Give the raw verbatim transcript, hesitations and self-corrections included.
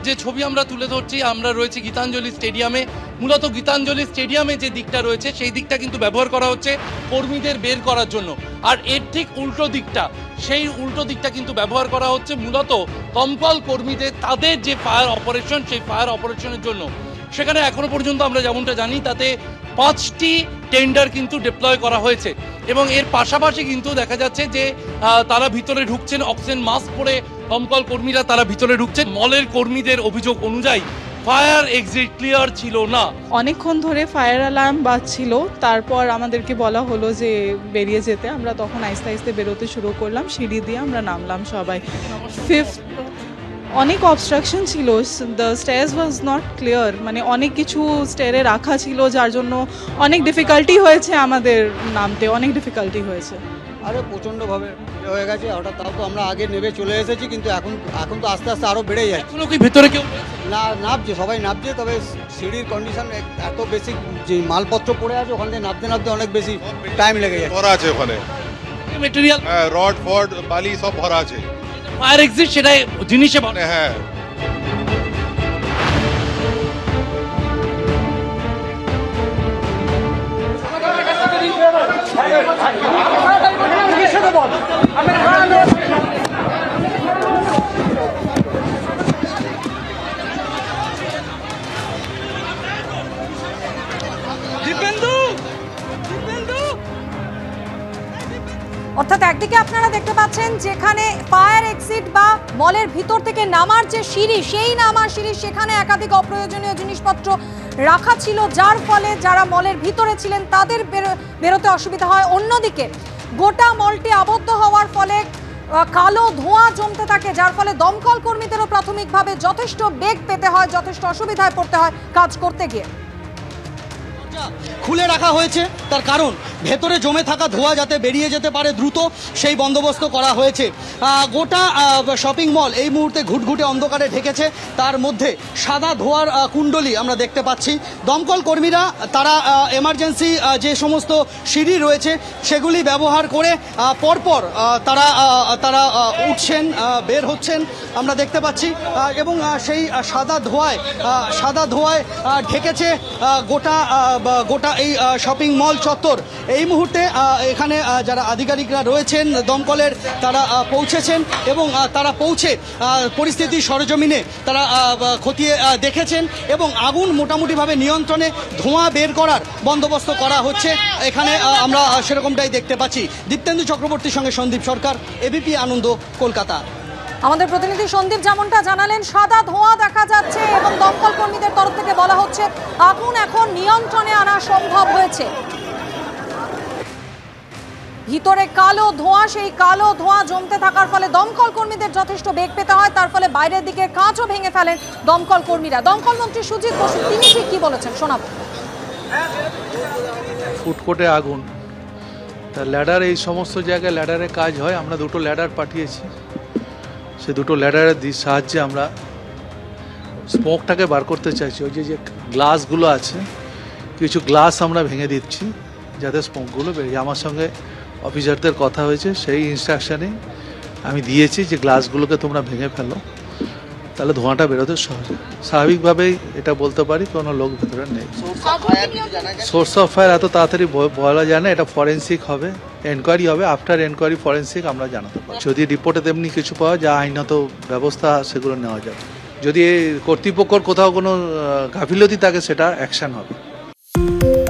যে ছবি আমরা তুলে ধরছি, আমরা রয়েছে গীতাঞ্জলি স্টেডিয়ামে। মূলত গীতাঞ্জলি স্টেডিয়ামে যে দিকটা রয়েছে সেই দিকটা কিন্তু ব্যবহার করা হচ্ছে কর্মীদের বের করার জন্য, আর এর ঠিক উল্টো দিকটা, সেই উল্টো দিকটা কিন্তু ব্যবহার করা হচ্ছে মূলত দমকল কর্মীদের তাদের যে ফায়ার অপারেশন, সেই ফায়ার অপারেশনের জন্য। সেখানে এখনো পর্যন্ত আমরা যেমনটা জানি তাতে পাঁচটি টেন্ডার কিন্তু ডিপ্লয় করা হয়েছে, এবং এর পাশাপাশি কিন্তু দেখা যাচ্ছে যে তারা ভিতরে ঢুকছেন অক্সিজেন মাস্ক পরে, দমকল কর্মীরা তারা ভিতরে ঢুকছেন। মলের কর্মীদের অভিযোগ অনুযায়ী ফায়ার এক্সিট ক্লিয়ার ছিল না। অনেকক্ষণ ধরে ফায়ার অ্যালার্ম বাজছিল, তারপর আমাদেরকে বলা হলো যে বেরিয়ে যেতে। আমরা তখন আস্তে আস্তে বেরোতে শুরু করলাম, সিঁড়ি দিয়ে আমরা নামলাম সবাই। ফিফথ অনেক অবস্ট্রাকশন ছিল, the stairs was not clear, মানে অনেক কিছু স্টেয়ারে রাখা ছিল যার জন্য অনেক ডিফিকাল্টি হয়েছে আমাদের নামতে, অনেক ডিফিকাল্টি হয়েছে। আরে প্রচণ্ডভাবে হয়ে গেছে হঠাৎ, তাও তো আমরা আগে নেমে চলে এসেছি, কিন্তু এখন এখন তো আস্তে আস্তে আরও বেড়ে যায়। এখনো কি ভেতরে কেউ না নামছে, সবাই নামছে, তবে সিঁড়ির কন্ডিশন এত বেশি যে মালপত্র পড়ে আছে ওখান থেকে নামতে নামতে অনেক বেশি টাইম লেগে যায়। ভরা আছে ওখানে মেটেরিয়াল, রড ফড বালি সব ভরা আছে। ফায়ার এক্সিট সেটাই জিনিসে বলে। হ্যাঁ অর্থাৎ একদিকে আপনারা দেখতে পাচ্ছেন যেখানে ফায়ার এক্সিট বা মলের ভিতর থেকে নামার যে সিঁড়ি, সেই নামার সিঁড়ি সেখানে একাধিক অপ্রয়োজনীয় জিনিসপত্র রাখা ছিল, যার ফলে যারা মলের ভিতরে ছিলেন তাদের বেরোতে অসুবিধা হয়। অন্যদিকে গোটা মলটি আবদ্ধ হওয়ার ফলে কালো ধোঁয়া জমতে থাকে, যার ফলে দমকল কর্মীদেরও প্রাথমিকভাবে যথেষ্ট বেগ পেতে হয়, যথেষ্ট অসুবিধায় পড়তে হয় কাজ করতে গিয়ে। খুলে রাখা হয়েছে তার কারণ ভেতরে জমে থাকা ধোঁয়া যাতে বেরিয়ে যেতে পারে দ্রুত, সেই বন্দোবস্ত করা হয়েছে। গোটা শপিং মল এই মুহূর্তে ঘুটঘুটে অন্ধকারে ঢেকেছে, তার মধ্যে সাদা ধোঁয়ার কুণ্ডলি আমরা দেখতে পাচ্ছি। দমকল কর্মীরা তারা এমার্জেন্সি যে সমস্ত সিঁড়ি রয়েছে সেগুলি ব্যবহার করে পরপর তারা তারা উঠছেন, বের হচ্ছেন আমরা দেখতে পাচ্ছি, এবং সেই সাদা ধোঁয়ায় সাদা ধোঁয়ায় ঢেকেছে গোটা গোটা এই শপিং মল চত্বর। এই মুহূর্তে এখানে যারা আধিকারিকরা রয়েছেন দমকলের তারা পৌঁছেছেন, এবং তারা পৌঁছে পরিস্থিতি সরেজমিনে তারা খতিয়ে দেখেছেন, এবং আগুন মোটামুটিভাবে নিয়ন্ত্রণে, ধোঁয়া বের করার বন্দোবস্ত করা হচ্ছে এখানে, আমরা সেরকমটাই দেখতে পাচ্ছি। দীপ্তেন্দু চক্রবর্তীর সঙ্গে সন্দীপ সরকার, এবিপি আনন্দ, কলকাতা। আমাদের প্রতিনিধি সন্দীপ যেমনটা জানালেন, সাদা ধোঁয়া দেখা যাচ্ছে এবং দমকল কর্মীদের তরফ থেকে বলা হচ্ছে আগুন এখন নিয়ন্ত্রণে আনা সম্ভব হয়েছে। ভিতরে কালো ধোঁয়া, সেই কালো ধোঁয়া জমতে থাকার ফলে দমকল কর্মীদের যথেষ্ট বেগ পেতে হয়, তার ফলে বাইরের দিকে কাঁচও ভেঙে ফেলেন দমকল কর্মীরা। দমকল মন্ত্রী সুজিত বসু তিনি ঠিক কি বলেছেন শোনাবো। ফুটকোটে আগুন, তা ল্যাডার, এই সমস্ত জায়গায় ল্যাডারে কাজ হয়। আমরা দুটো ল্যাডার পাঠিয়েছি, সে দুটো ল্যাডারের সাহায্যে আমরা স্মোকটাকে বার করতে চাইছি। ওই যে যে গ্লাসগুলো আছে, কিছু গ্লাস আমরা ভেঙে দিচ্ছি যাতে স্মোকগুলো বেরিয়ে। আমার সঙ্গে অফিসারদের কথা হয়েছে, সেই ইনস্ট্রাকশানে আমি দিয়েছি যে গ্লাসগুলোকে তোমরা ভেঙে ফেলো, তাহলে ধোঁয়াটা বেরোতে সহজে। স্বাভাবিকভাবেই এটা বলতে পারি কোনো লোক ভেতরে নেই। সোর্স অফ ফায়ার এত তাড়াতাড়ি বলা যায় না, এটা ফরেন্সিক হবে, এনকোয়ারি হবে। আফটার এনকোয়ারি ফরেন্সিক আমরা জানাতে পারি। যদি রিপোর্টে তেমনি কিছু পাওয়া যায়, আইনত ব্যবস্থা সেগুলো নেওয়া যাবে। যদি কর্তৃপক্ষর কোথাও কোনো গাফিলতি থাকে সেটা অ্যাকশন হবে।